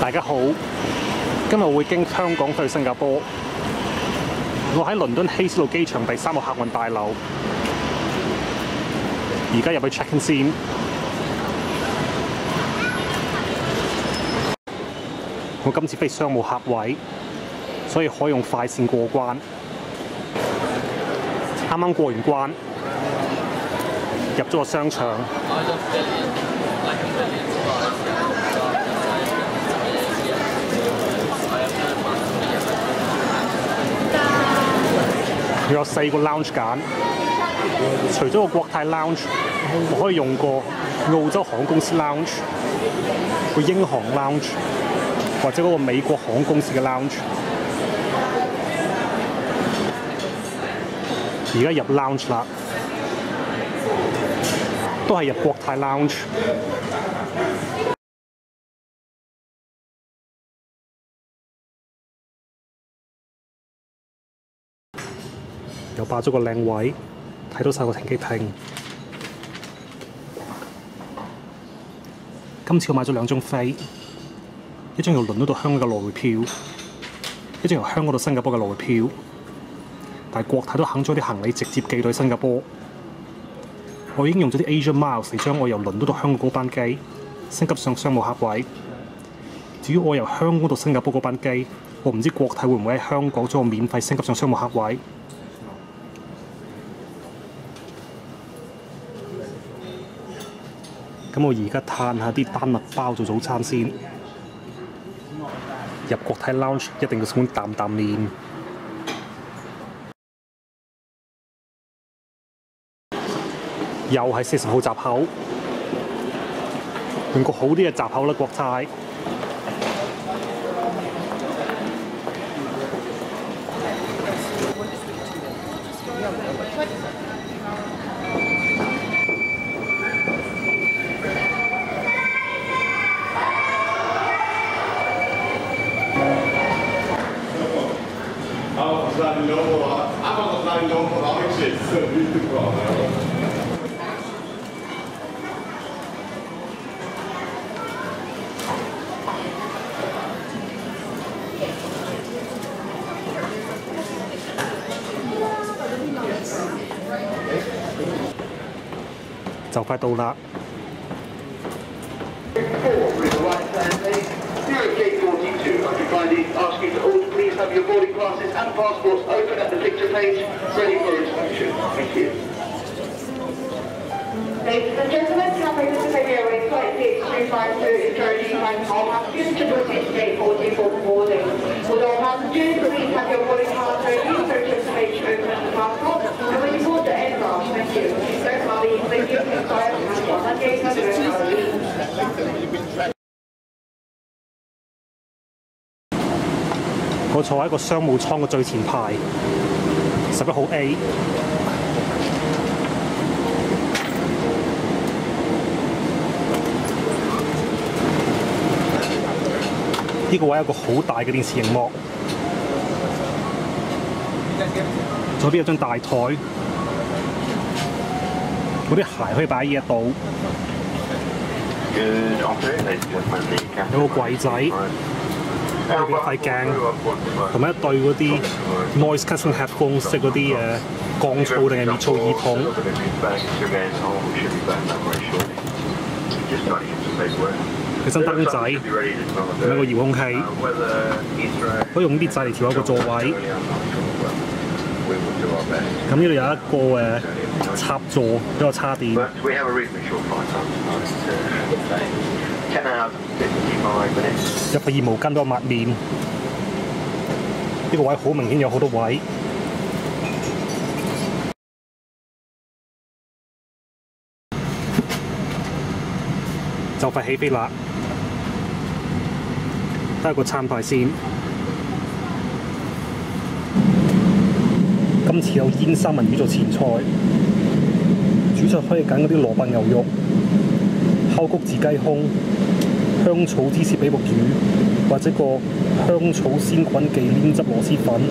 大家好，今日會經香港去新加坡。我喺倫敦希斯路機場第3個客運大樓，而家入去 check in 先。我今次飛商務客位，所以可以用快線過關。啱啱過完關，入咗個商場。有4個 lounge 揀，除咗個國泰 lounge， 我可以用個澳洲航空公司 lounge、個英航 lounge， 或者嗰個美國航空公司嘅 lounge。而家入 lounge 啦，都係入國泰 lounge。又霸咗個靚位，睇到晒個停機坪。今次我買咗2張飛，一張由倫敦到香港嘅來回票，一張由香港到新加坡嘅來回票。但係國泰都肯將啲行李直接寄到去新加坡。我已經用咗啲 Asia Miles 嚟將我由倫敦到香港嗰班機升級上商務客位。至於我由香港到新加坡嗰班機，我唔知國泰會唔會喺香港將我免費升級上商務客位。咁我而家嘆下啲丹麥包做早餐先。入國泰 lounge 一定要食碗擔擔麵。又係40號閘口，用個好啲嘅閘口啦，國泰。就快到啦！ Ladies and gentlemen, Cathay Pacific Airways Flight 6252 is currently flying all passengers to British Gate 44 for boarding. Would all passengers please have your boarding cards ready so just to make sure open the passport and when you board the aircraft, thank you. Don't worry, thank you, expired and on that gate and the 我坐喺個商務艙嘅最前排，11號 A。呢個位有個好大嘅電視熒幕，左邊有張大台，嗰啲鞋可以擺喺呢一度，有個櫃仔。裏邊塊鏡，同埋一對嗰啲 noise cancelling headphones， 即係嗰啲降噪定係滅噪耳筒。佢盞燈仔，同埋個遙控器，可以用啲掣嚟調一個座位。咁呢度有一個插座俾我叉電。入個熱毛巾俾我抹面，呢個位好明顯有好多位。就快起飛啦！睇下個餐牌先。今次有煙三文魚做前菜，主菜可以揀嗰啲蘿蔔牛肉、烤谷子雞胸、香草芝士比目魚，或者個香草鮮滾忌廉汁螺絲粉。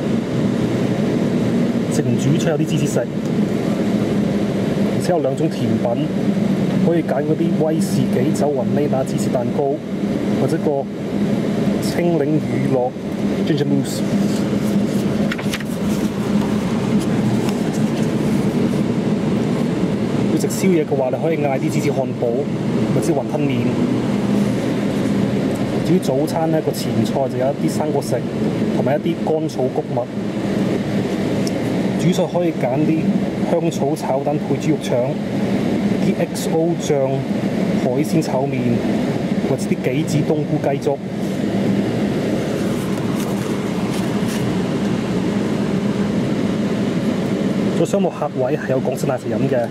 食完主菜有啲芝士食，而且有2種甜品，可以揀嗰啲威士忌酒雲呢拿芝士蛋糕，或者個青檸乳酪 ginger mousse。要食宵夜嘅話，你可以嗌啲芝士漢堡或者雲吞麵。至於早餐呢，個前菜就有一啲生果食同埋一啲乾草穀物。主菜可以揀啲香草炒蛋配豬肉腸、啲 XO 醬海鮮炒麵，或者啲杞子冬菇雞粥。做商務客位係有港式奶茶飲嘅。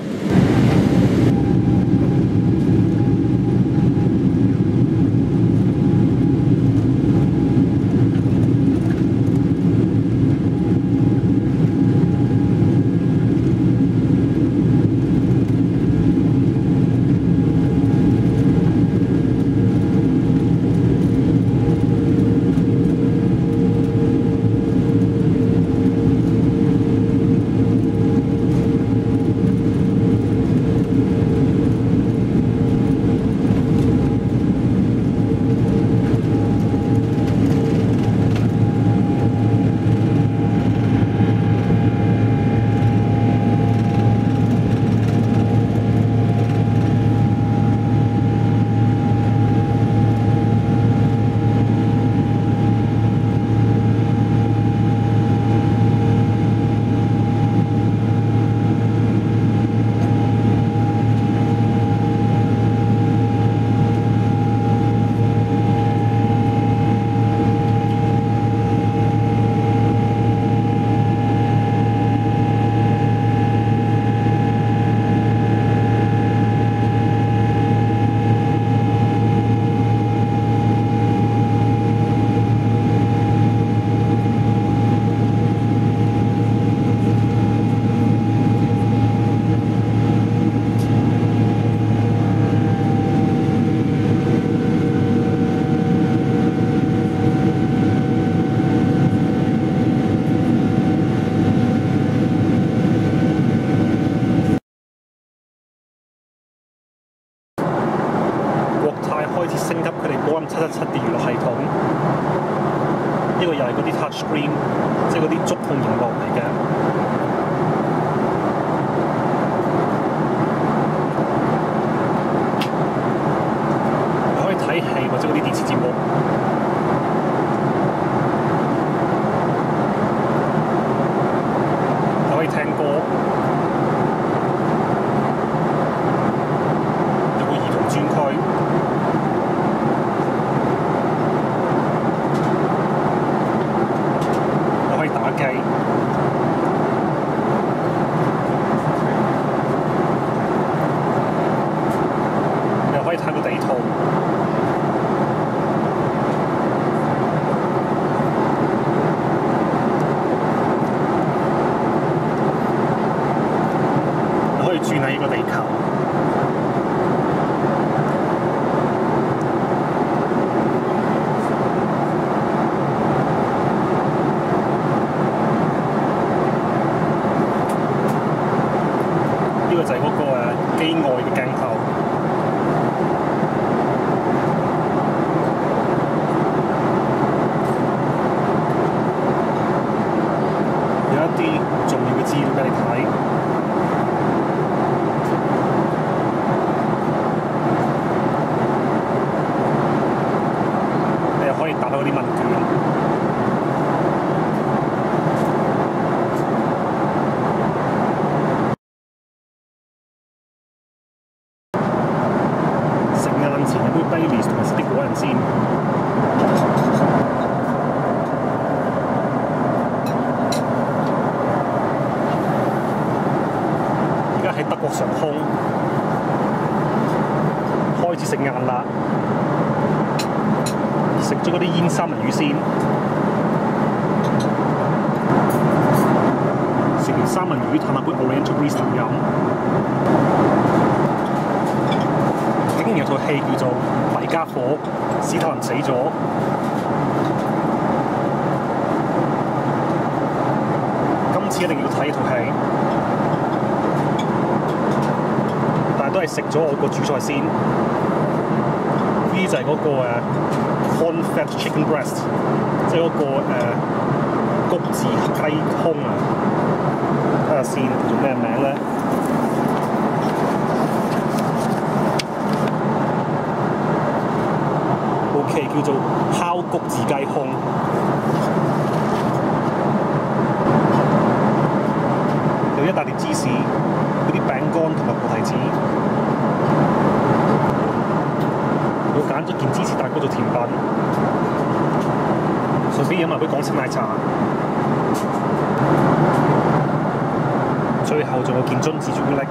開始升級佢哋波音777嘅娛樂系統，呢個又係嗰啲 touch screen， 即係嗰啲觸控熒幕嚟嘅。你可以睇戲或者嗰啲電視節目。你可以聽歌。有個兒童專區。打機，又可以睇到地圖，你可以轉下呢個地球。呢個就係嗰個機外嘅鏡頭，有一啲重要嘅資料俾你睇。你又可以答到嗰啲問卷。前有杯 Baileys 同埋士的果仁先。而家喺德國上空，開始食晏啦，食咗嗰啲煙三文魚先，食完三文魚嘆下杯 Oriental Riesling飲。竟然有套戲叫做《弊傢伙》，史泰林死咗。今次一定要睇呢套戲，但係都係食咗我個主菜先。 啲就係嗰個corn-fed chicken breast， 即係嗰個谷字雞胸啊！睇下先，叫咩名咧？叫做烤谷字雞胸，有一大碟芝士，嗰啲餅乾同埋菩提子。我揀咗件芝士蛋糕做甜品，順便飲埋杯港式奶茶。最後仲有件榛子朱古力。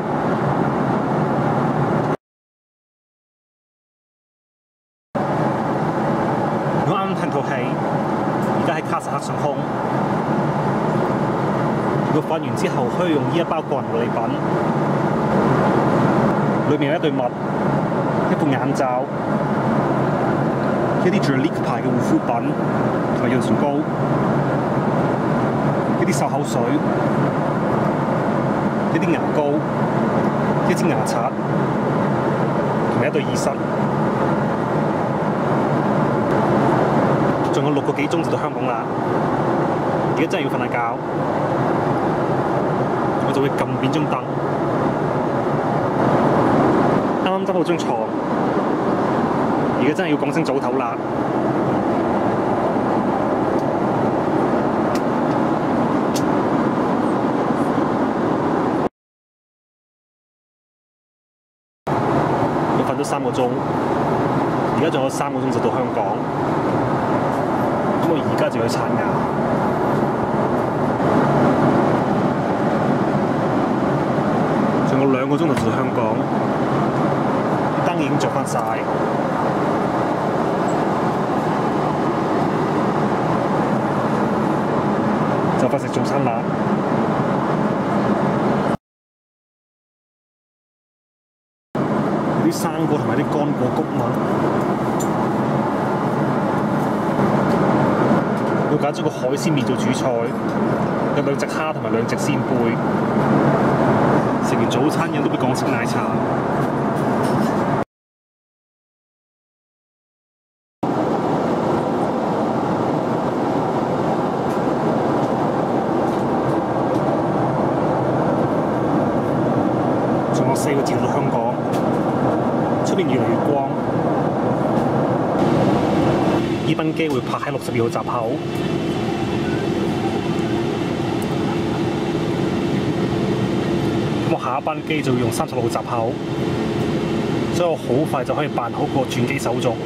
套戲而家喺卡薩克上空，佢瞓完之後可以用呢一包個人護理品，裏面有一對襪、一副眼罩、一啲 Jurlique 牌嘅護膚品同埋潤唇膏、一啲漱口水、一啲牙膏、一支牙刷同埋一對耳塞。仲有6個幾鐘就到香港啦！而家真係要瞓下覺，我就會撳變鐘燈。啱啱執好張床，而家真係要講聲早唞啦。我瞓咗3個鐘，而家仲有3個鐘就到香港。咁我而家就去刷牙，仲有2個鐘就到香港，燈已經着翻晒，就快食早餐啦。啲生果同埋啲乾果谷物。我揀咗個海鮮麵做主菜，有2隻蝦同埋2隻鮮貝。食完早餐飲到杯港式奶茶。仲有4個字到香港，出邊越嚟越光。呢班機會泊喺62號閘口。咁我下一班機就會用36號閘口，所以我好快就可以辦好個轉機手續。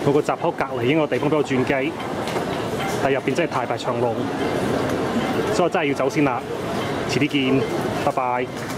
我個閘口隔離應該有地方俾我轉機，但係入邊真係大排長龍，所以我真係要走先啦。遲啲見，拜拜。